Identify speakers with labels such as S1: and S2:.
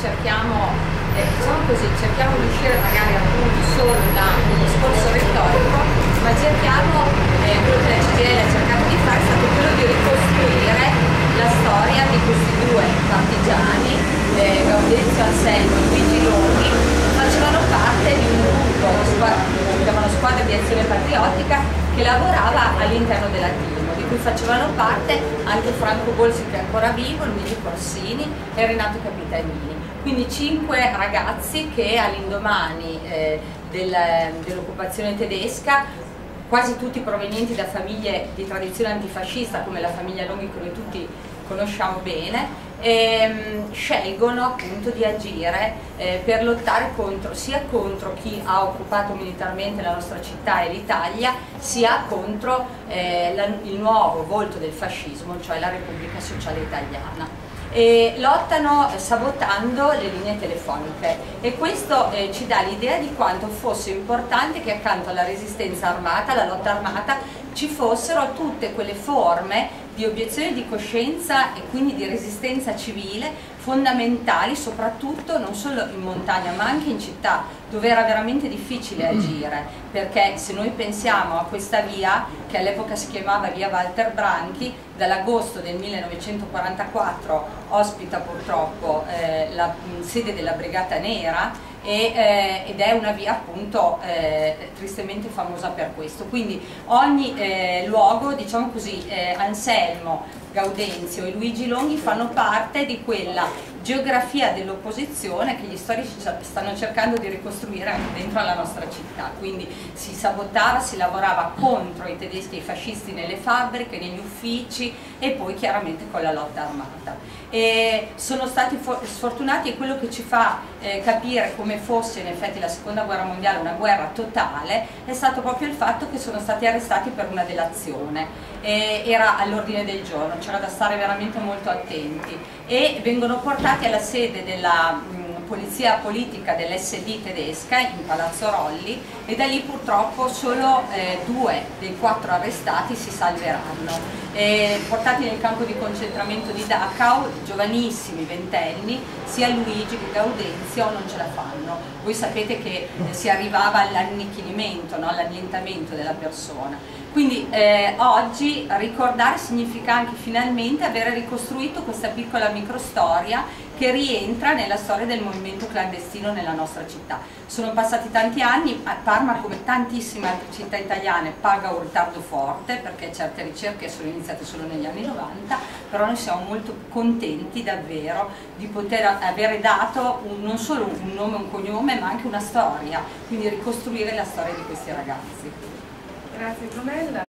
S1: diciamo così, cerchiamo di uscire magari appunto solo da un discorso retorico, ma cerchiamo, quello che la CGIL ha cercato di fare è stato quello di ricostruire la storia di questi due partigiani, Gaudenzio Anselmo e Luigi Longhi, che facevano parte di un gruppo, lo chiamano Squadra di Azione Patriottica, che lavorava all'interno della Tilmo, di cui facevano parte anche Franco Bolsi, che è ancora vivo, Luigi Corsini e Renato Capitanini. Quindi 5 ragazzi che all'indomani dell'occupazione tedesca, quasi tutti provenienti da famiglie di tradizione antifascista come la famiglia Longhi, che noi tutti conosciamo bene, scelgono appunto di agire per lottare sia contro chi ha occupato militarmente la nostra città e l'Italia, sia contro il nuovo volto del fascismo, cioè la Repubblica Sociale Italiana. E lottano sabotando le linee telefoniche, e questo ci dà l'idea di quanto fosse importante che accanto alla resistenza armata, alla lotta armata, ci fossero tutte quelle forme di obiezione di coscienza e quindi di resistenza civile fondamentali, soprattutto non solo in montagna ma anche in città, dove era veramente difficile agire, perché se noi pensiamo a questa via, che all'epoca si chiamava via Walter Branchi, dall'agosto del 1944 ospita purtroppo la sede della Brigata Nera, ed è una via appunto tristemente famosa per questo. Quindi ogni luogo, diciamo così, Anselmo, Gaudenzio e Luigi Longhi fanno parte di quella geografia dell'opposizione che gli storici stanno cercando di ricostruire anche dentro alla nostra città. Quindi si sabotava, si lavorava contro i tedeschi e i fascisti nelle fabbriche, negli uffici e poi chiaramente con la lotta armata. E sono stati sfortunati, e quello che ci fa capire come fosse in effetti la seconda guerra mondiale una guerra totale è stato proprio il fatto che sono stati arrestati per una delazione. Era all'ordine del giorno, c'era da stare veramente molto attenti, e vengono portati alla sede della polizia politica dell'SD tedesca in Palazzo Rolli, e da lì purtroppo solo 2 dei 4 arrestati si salveranno. Portati nel campo di concentramento di Dachau, giovanissimi, ventenni, sia Luigi che Gaudenzio non ce la fanno. Voi sapete che si arrivava all'annichilimento, no? All'annientamento della persona. Quindi oggi ricordare significa anche finalmente avere ricostruito questa piccola microstoria che rientra nella storia del movimento clandestino nella nostra città. Sono passati tanti anni, Parma come tantissime altre città italiane paga un ritardo forte perché certe ricerche sono iniziate solo negli anni 90, però noi siamo molto contenti davvero di poter avere dato non solo un nome e un cognome ma anche una storia, quindi ricostruire la storia di questi ragazzi.
S2: Grazie Brunella.